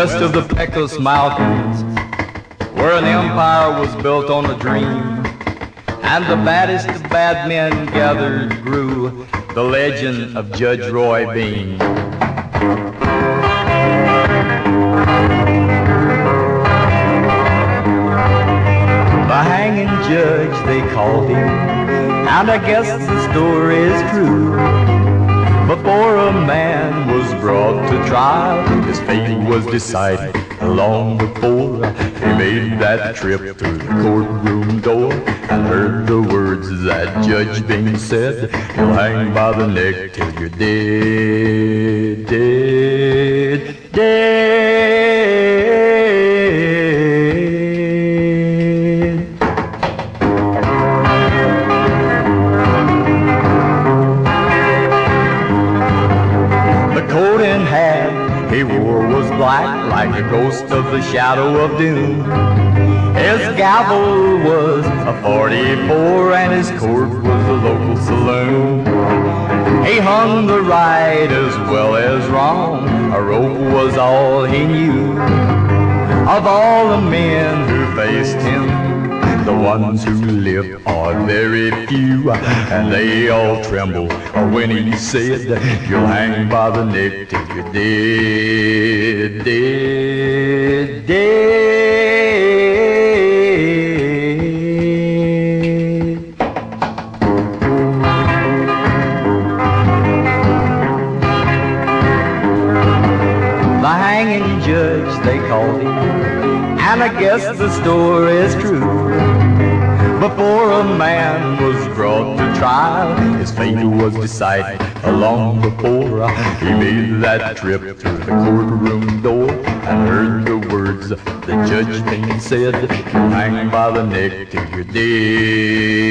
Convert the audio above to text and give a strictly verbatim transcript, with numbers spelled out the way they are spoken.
west of the Pecos Mountains, where an empire was built on a dream, and the baddest of bad men gathered grew, the legend of Judge Roy Bean. The hanging judge, they called him, and I guess the story is true. Before a man was brought to trial, his fate was decided long before he made that trip through the courtroom door and heard the words that Judge Bean said, "You'll hang by the neck till you're dead, dead, dead." The coat and hat he wore was black, like the ghost of the shadow of doom. His gavel was a forty-four, and his court was a local saloon. He hung the right as well as wrong, a rope was all he knew. Of all the men who faced him, the ones who live are very few, and they all tremble when he said, "You'll hang by the neck till you're dead, dead, dead." The hanging judge, they called him, and I guess the story is true. Before a man was brought to trial, his fate was decided long before he made that trip through the courtroom door and heard the words the Judge Bean said, "You'll hang by the neck till you're dead."